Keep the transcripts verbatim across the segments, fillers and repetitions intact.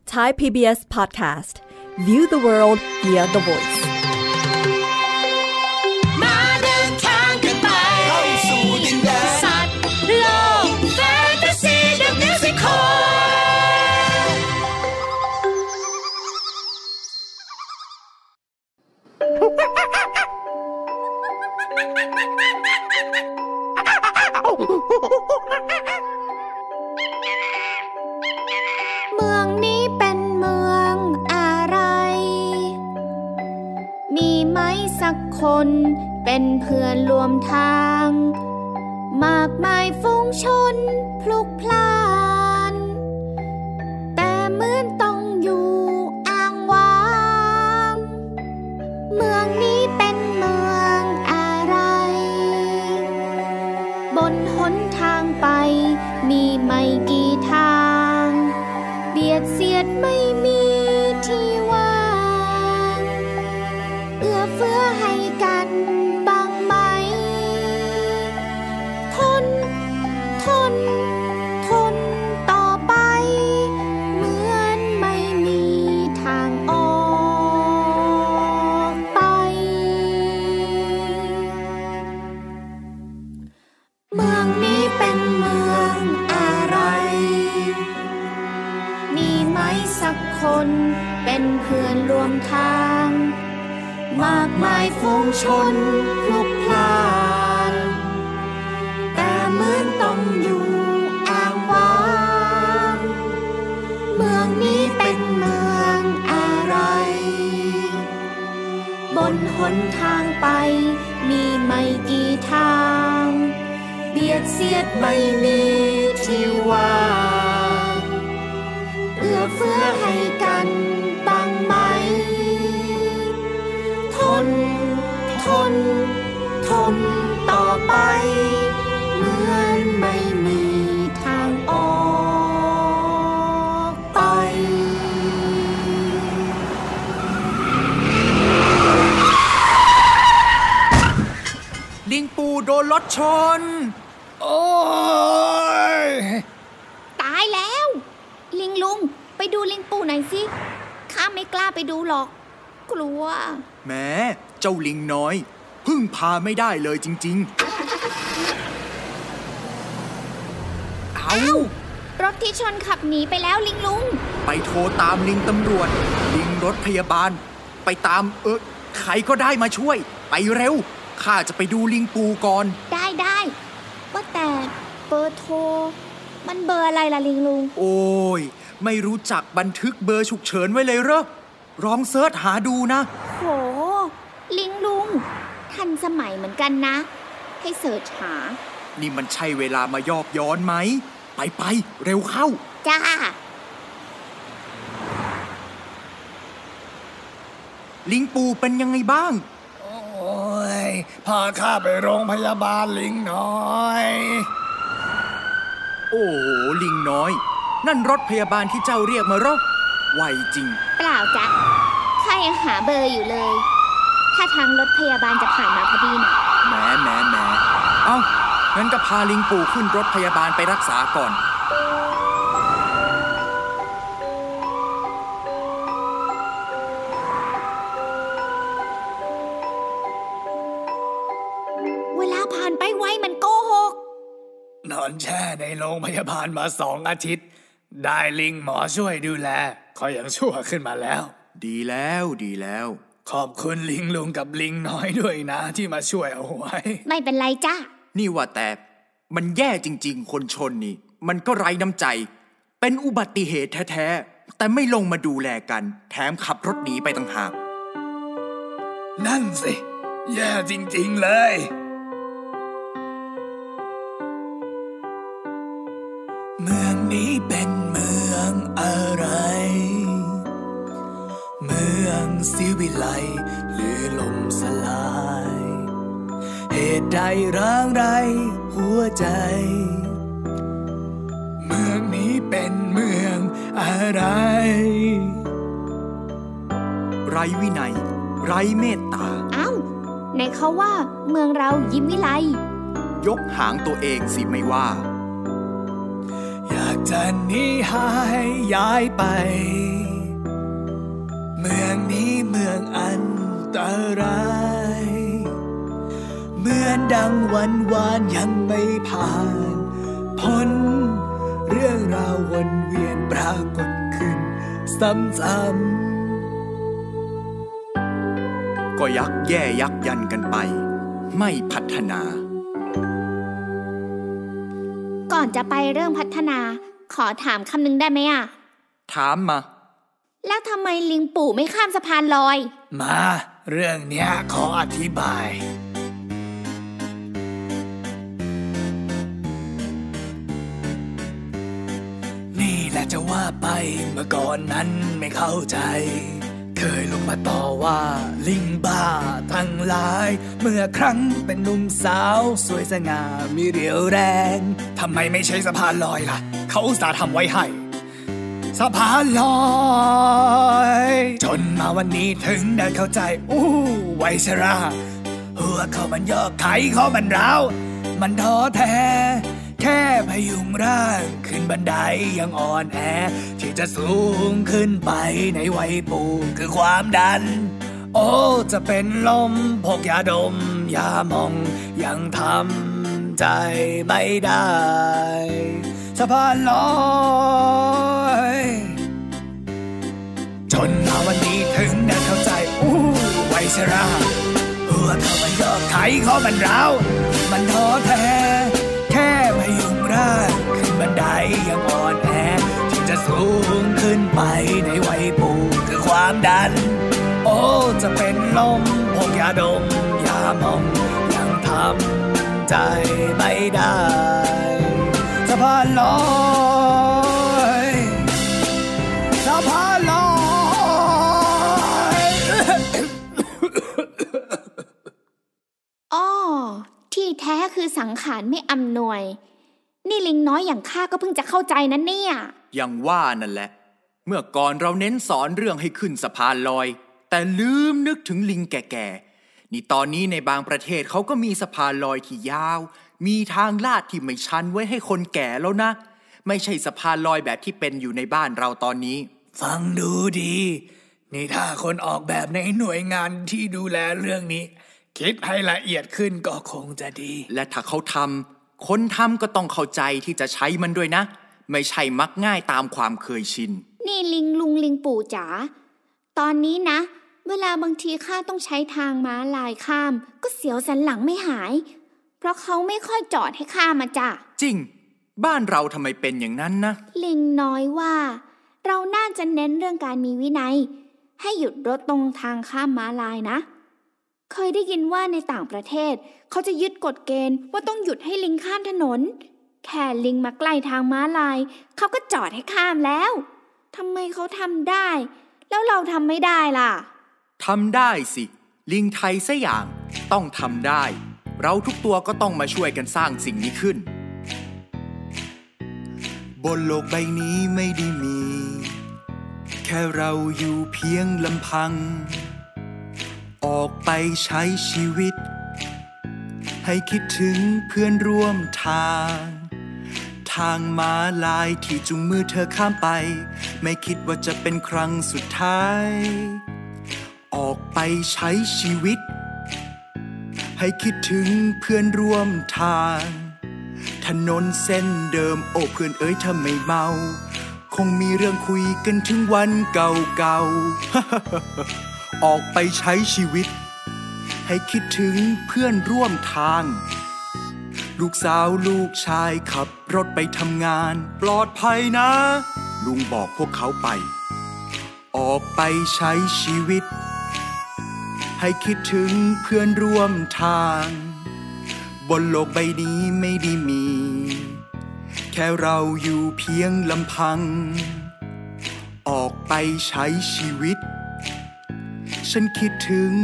Thai พี บี เอส Podcast View the world via the voice มาเดินทางกันไปเข้าสู่ดินแดนสัตว์โลกแฟนตาซีเดอะมิวสิคอลเมืองนี้เป็นเมืองอะไรมีไหมสักคนเป็นเพื่อนร่วมทางมากมายฝูงชนพลุกพล่านแต่เหมือนต้องอยู่อ้างว้างเมืองนี้เป็นเมืองอะไรบนหนทางไปมีไม่กี่ทางเบียดเสียดไม่มีที่ว่างเอื้อเฟื้อให้กันบ้างไหมทนทนทนต่อไปเหมือนไม่มีทางออกไปเมืองนี้เป็นเมืองอะไรมีไหมสักคนเป็นเพื่อนร่วมทางมากมายฝูงชนพลุกพล่านแต่เหมือนต้องอยู่อ้างว้างเมืองนี้เป็นเมืองอะไรบนหนทางไปมีไม่กี่ทางเบียดเสียดไม่มีที่ว่างเอื้อเฟื้อให้กันบ้างไหมทนทนทนต่อไปเหมือนไม่มีทางออกไปลิงปูโดนรถชนโอ้ยตายแล้วลิงลุงไปดูลิงปูหน่อยสิข้าไม่กล้าไปดูหรอกกลัวแม้เจ้าลิงน้อยพึ่งพาไม่ได้เลยจริงๆเอารถที่ชนขับหนีไปแล้วลิงลุงไปโทรตามลิงตำรวจลิงรถพยาบาลไปตามเออใครก็ได้มาช่วยไปเร็วข้าจะไปดูลิงปูก่อนได้ได้ว่าแต่เบอร์โทรมันเบอร์อะไรล่ะลิงลุงโอ้ยไม่รู้จักบันทึกเบอร์ฉุกเฉินไว้เลยเหรอลองเสิร์ชหาดูนะโหลิงลุงทันสมัยเหมือนกันนะให้เสิร์ชหานี่มันใช่เวลามายอบย้อนไหมไปไปเร็วเข้าจ้าลิงปูเป็นยังไงบ้างโอ้ยพาข้าไปโรงพยาบาลลิงน้อยโอ้โหลิงน้อยนั่นรถพยาบาลที่เจ้าเรียกมาเหรอไวจริงเปล่าจ๊ะข้ายังหาเบอร์อยู่เลยถ้าทางรถพยาบาลจะผ่านมาพอดีน่ะแหมแหมแหมเอ้างั้นก็พาลิงปู่ขึ้นรถพยาบาลไปรักษาก่อนเวลาผ่านไปไวมันโกหกนอนแช่ในโรงพยาบาลมาสองอาทิตย์ได้ลิงหมอช่วยดูแลเขายังชั่วขึ้นมาแล้วดีแล้วดีแล้วขอบคุณลิงลุงกับลิงน้อยด้วยนะที่มาช่วยเอาไว้ไม่เป็นไรจ้ะนี่ว่าแต่มันแย่จริงๆคนชนนี่มันก็ไร้น้ำใจเป็นอุบัติเหตุแท้ๆแต่ไม่ลงมาดูแลกันแถมขับรถหนีไปต่างหากนั่นสิแย่จริงๆเลยเมืองนี้เป็นเมืองอะไรเมืองศิวิไลหรือลมสลายเหตุใดร้างไรหัวใจเมืองนี้เป็นเมืองอะไรไร้วินัยไร้เมตตาอ้าวไหนเขาว่าเมืองเรายิ้มวิไลยกหางตัวเองสิไม่ว่าอยากจะหนีหายย้ายไปเมืองนี้เมืองอันตรายเหมือนดังวันวานยังไม่ผ่านพ้นเรื่องราววนเวียนปรากฏขึ้นซ้ำๆก็ยักแย่ยักยันกันไปไม่พัฒนาก่อนจะไปเรื่องพัฒนาขอถามคำนึงได้ไหมอ่ะถามมาแล้วทำไมลิงปู่ไม่ข้ามสะพานลอยมาเรื่องเนี้ยขออธิบายนี่แหละจะว่าไปเมื่อก่อนนั้นไม่เข้าใจเคยลงมาต่อว่าลิงบ้าทั้งหลายเมื่อครั้งเป็นหนุ่มสาวสวยสง่ามีเรี่ยวแรงทำไมไม่ใช่สะพานลอยล่ะเขาอุตส่าห์ทำไว้ให้สะพานลอยจนมาวันนี้ถึงได้เข้าใจอู้ไวชราหัวเขามันยอกไขเขามันร้าวมันท้อแท้แค่พยุงร่างขึ้นบันไดยังอ่อนแอที่จะสูงขึ้นไปในวัยปูคือความดันโอ้จะเป็นลมพกยาดมยามองยังทำใจไม่ได้สะพานลอยจนมาวันนี้ถึงได้เข้าใจอู้ไวชราหัวเขามันยอกไขเขามันร้าวมันท้อแท้แค่พยุงร่างขึ้นบันไดยังอ่อนแอที่จะสูงขึ้นไปในวัยปูคือความดันโอ้จะเป็นลมพกยาดมยามองยังทำใจไม่ได้สะพานลอยสะพานลอยอ้อที่แท้คือสังขารไม่อำนวยนี่ลิงน้อยอย่างข้าก็เพิ่งจะเข้าใจนะเนี่ยอย่างว่านั่นแหละเมื่อก่อนเราเน้นสอนเรื่องให้ขึ้นสะพานลอยแต่ลืมนึกถึงลิงแก่ๆนี่ตอนนี้ในบางประเทศเขาก็มีสะพานลอยที่ยาวมีทางลาดที่ไม่ชันไว้ให้คนแก่แล้วนะไม่ใช่สะพานลอยแบบที่เป็นอยู่ในบ้านเราตอนนี้ฟังดูดีนี่ถ้าคนออกแบบในหน่วยงานที่ดูแลเรื่องนี้คิดให้ละเอียดขึ้นก็คงจะดีและถ้าเขาทำคนทำก็ต้องเข้าใจที่จะใช้มันด้วยนะไม่ใช่มักง่ายตามความเคยชินนี่ลิงลุงลิงปู่จ๋าตอนนี้นะเวลาบางทีข้าต้องใช้ทางม้าลายข้ามก็เสียวสันหลังไม่หายเพราะเขาไม่ค่อยจอดให้ข้ามมาจ้ะจริงบ้านเราทำไมเป็นอย่างนั้นนะลิงน้อยว่าเราน่าจะเน้นเรื่องการมีวินัยให้หยุดรถตรงทางข้ามม้าลายนะเคยได้ยินว่าในต่างประเทศเขาจะยึดกฎเกณฑ์ว่าต้องหยุดให้ลิงข้ามถนนแค่ลิงมาใกล้ทางม้าลายเขาก็จอดให้ข้ามแล้วทำไมเขาทำได้แล้วเราทำไม่ได้ล่ะทำได้สิลิงไทยซะอย่างต้องทำได้เราทุกตัวก็ต้องมาช่วยกันสร้างสิ่งนี้ขึ้นบนโลกใบนี้ไม่ได้มีแค่เราอยู่เพียงลำพังออกไปใช้ชีวิตให้คิดถึงเพื่อนร่วมทางทางม้าลายที่จุงมือเธอข้ามไปไม่คิดว่าจะเป็นครั้งสุดท้ายออกไปใช้ชีวิตให้คิดถึงเพื่อนร่วมทางถนนเส้นเดิมโอ้เพื่อนเอ๋ยถ้าไม่เมาคงมีเรื่องคุยกันถึงวันเก่าๆ ออกไปใช้ชีวิตให้คิดถึงเพื่อนร่วมทางลูกสาวลูกชายขับรถไปทำงานปลอดภัยนะลุงบอกพวกเขาไปออกไปใช้ชีวิตให้คิดถึงเพื่อนร่วมทางบนโลกใบนี้ไม่ได้มีแค่เราอยู่เพียงลำพังออกไปใช้ชีวิตฉันคิดถึง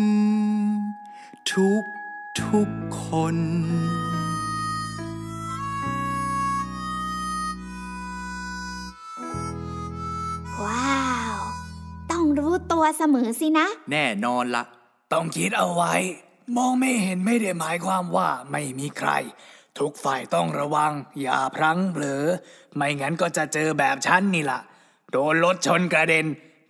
ทุกทุกคนว้าวต้องรู้ตัวเสมอสินะแน่นอนละต้องคิดเอาไว้มองไม่เห็นไม่ได้หมายความว่าไม่มีใครทุกฝ่ายต้องระวังอย่าพลั้งเผลอไม่งั้นก็จะเจอแบบฉันนี่ล่ะโดนรถชนกระเด็น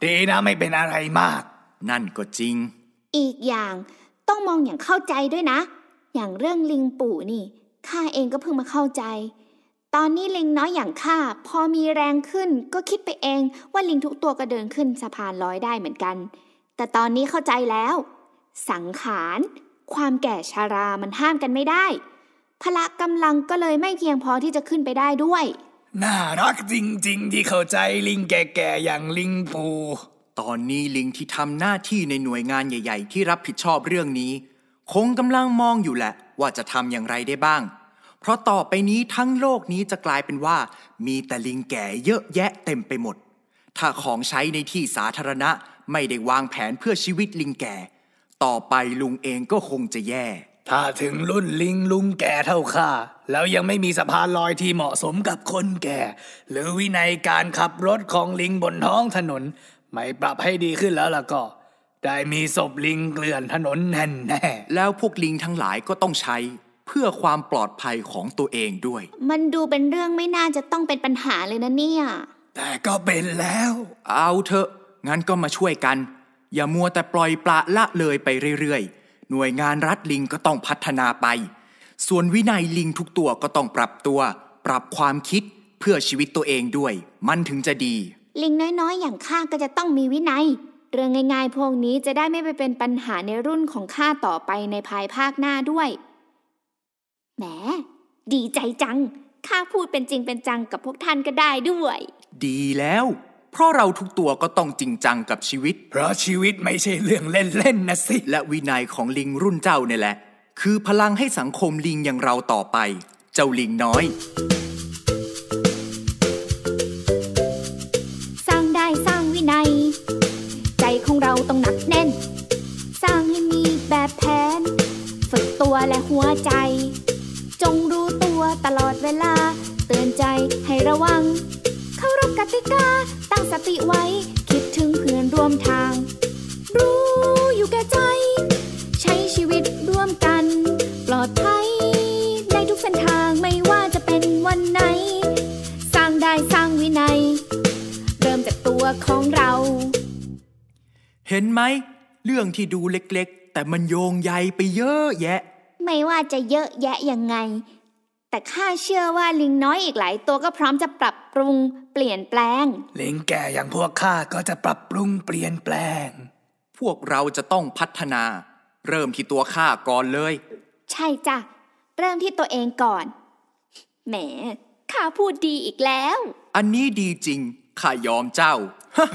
ดีนะไม่เป็นอะไรมากนั่นก็จริงอีกอย่างต้องมองอย่างเข้าใจด้วยนะอย่างเรื่องลิงปู่นี่ข้าเองก็เพิ่งมาเข้าใจตอนนี้ลิงน้อยอย่างข้าพอมีแรงขึ้นก็คิดไปเองว่าลิงทุกตัวก็เดินขึ้นสะพานลอยได้เหมือนกันแต่ตอนนี้เข้าใจแล้วสังขารความแก่ชรามันห้ามกันไม่ได้พละกำลังก็เลยไม่เพียงพอที่จะขึ้นไปได้ด้วยน่ารักจริงๆที่เข้าใจลิงแก่ๆอย่างลิงปู่ตอนนี้ลิงที่ทำหน้าที่ในหน่วยงานใหญ่ๆที่รับผิดชอบเรื่องนี้คงกำลังมองอยู่แหละว่าจะทำอย่างไรได้บ้างเพราะต่อไปนี้ทั้งโลกนี้จะกลายเป็นว่ามีแต่ลิงแก่เยอะแยะเต็มไปหมดถ้าของใช้ในที่สาธารณะไม่ได้วางแผนเพื่อชีวิตลิงแก่ต่อไปลุงเองก็คงจะแย่ถ้าถึงรุ่นลิงลุงแก่เท่าข้าแล้วยังไม่มีสะพานลอยที่เหมาะสมกับคนแก่หรือวินัยการขับรถของลิงบนท้องถนนไม่ปรับให้ดีขึ้นแล้วล่ะก็ได้มีศพลิงเกลื่อนถนนแน่แน่แล้วพวกลิงทั้งหลายก็ต้องใช้เพื่อความปลอดภัยของตัวเองด้วยมันดูเป็นเรื่องไม่น่าจะต้องเป็นปัญหาเลยนะเนี่ยแต่ก็เป็นแล้วเอาเถอะงั้นก็มาช่วยกันอย่ามัวแต่ปล่อยปละละเลยไปเรื่อยๆหน่วยงานรัฐลิงก็ต้องพัฒนาไปส่วนวินัยลิงทุกตัวก็ต้องปรับตัวปรับความคิดเพื่อชีวิตตัวเองด้วยมันถึงจะดีลิงน้อยๆอย่างข้าก็จะต้องมีวินัยเรื่องง่ายๆพวกนี้จะได้ไม่ไปเป็นปัญหาในรุ่นของข้าต่อไปในภายภาคหน้าด้วยแหมดีใจจังข้าพูดเป็นจริงเป็นจังกับพวกท่านก็ได้ด้วยดีแล้วเพราะเราทุกตัวก็ต้องจริงจังกับชีวิตเพราะชีวิตไม่ใช่เรื่องเล่นๆนะสิและวินัยของลิงรุ่นเจ้าเนี่ยแหละคือพลังให้สังคมลิงอย่างเราต่อไปเจ้าลิงน้อยสร้างได้สร้างวินัยใจของเราต้องหนักแน่นสร้างให้มีแบบแผนฝึกตัวและหัวใจจงรู้ตัวตลอดเวลาเตือนใจให้ระวังเคารพกติกาตั้งสติไว้คิดถึงเพื่อนร่วมทางรู้อยู่แก่ใจใช้ชีวิตร่วมกันปลอดภัยในทุกเส้นทางไม่ว่าจะเป็นวันไหนสร้างได้สร้างวินัยเริ่มจากตัวของเราเห็นไหมเรื่องที่ดูเล็กๆแต่มันโยงใยไปเยอะแยะไม่ว่าจะเยอะแยะยังไงแต่ข้าเชื่อว่าลิงน้อยอีกหลายตัวก็พร้อมจะปรับปรุงเปลี่ยนแปลงลิงแก่อย่างพวกข้าก็จะปรับปรุงเปลี่ยนแปลงพวกเราจะต้องพัฒนาเริ่มที่ตัวข้าก่อนเลยใช่จ้ะเริ่มที่ตัวเองก่อนแหมข้าพูดดีอีกแล้วอันนี้ดีจริงข้ายอมเจ้า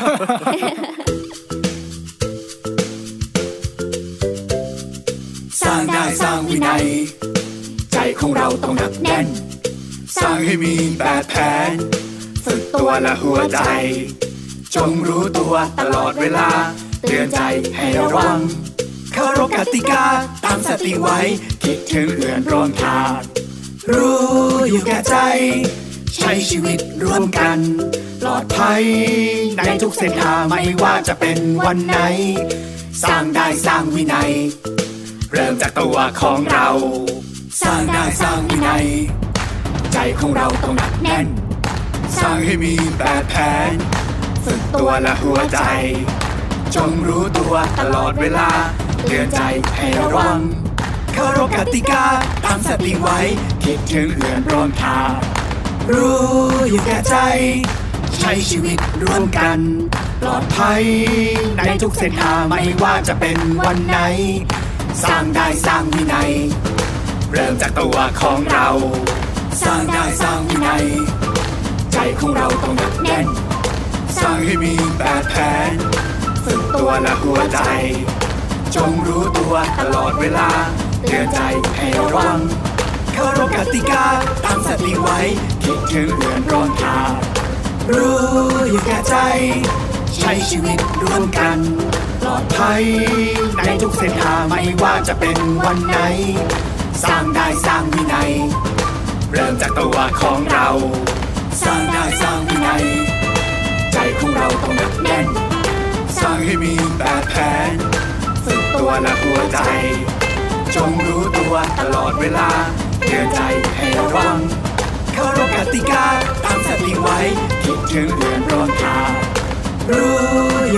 สร้างได้สร้างวินัยใจของเราต้องหนักแน่นสร้างให้มีแบบแผนฝึกตัวและหัวใจจงรู้ตัวตลอดเวลาเตือนใจให้ระวังเคารพกติกาตั้งสติไว้คิดถึงเพื่อนร่วมทางรู้อยู่แก่ใจใช้ชีวิตร่วมกันปลอดภัยในทุกเส้นทางไม่ว่าจะเป็นวันไหนสร้างได้สร้างวินัยเริ่มจากตัวของเราสร้างได้สร้างวินัยใจของเราต้องหนักแน่นสร้างให้มีแบบแผนฝึกตัวและหัวใจจงรู้ตัวตลอดเวลาเตือนใจให้ระวังเคารพกติกาตั้งสติไว้คิดถึงเพื่อนร่วมทางรู้อยู่แก่ใจใช้ชีวิตร่วมกันปลอดภัยในทุกเส้นทางไม่ว่าจะเป็นวันไหนสร้างได้สร้างวินัยเริ่มจากตัวของเราสร้างได้สร้างวินัยใจของเราต้องหนักแน่นสร้างให้มีแบบแผนฝึกตัวและหัวใจจงรู้ตัวตลอดเวลาเตือนใจให้ระวังเคารพกติกาตั้งสติไว้คิดถึงเพื่อนร่วมทางรู้อยู่แก่ใจใช้ชีวิตร่วมกันปลอดภัยในทุกเส้นทางไม่ว่าจะเป็นวันไหนสร้างได้สร้างวินัยเริ่มจากตัวของเราสร้างได้สร้างวินัยใจของเราต้องหนักแน่นสร้างให้มีแบบแผนฝึกตัวและหัวใจจงรู้ตัวตลอดเวลาเตือนใจให้ระวังเคารพกติกาตั้งสติไว้คิดถึงเพื่อนร่วมทางรู้อยู่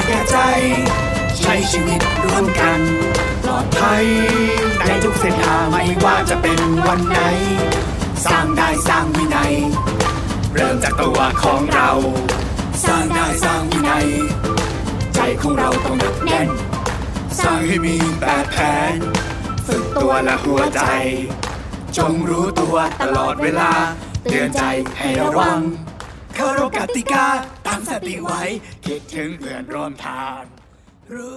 ใช้ชีวิตร่วมกันปลอดภัยในทุกเส้นทางไม่ว่าจะเป็นวันไหนสร้างได้สร้างวินัยเริ่มจากตัวของเราสร้างได้สร้างวินัยใจของเราต้องหนักแน่นสร้างให้มีแบบแผนฝึกตัวและหัวใจจงรู้ตัวตลอดเวลาเตือนใจให้ระวังเคารพกติกาตั้งสติไว้คิดถึงเพื่อนร่วมทางรู้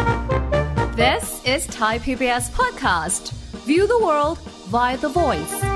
This is Thai พี บี เอส podcast. View the world via the voice.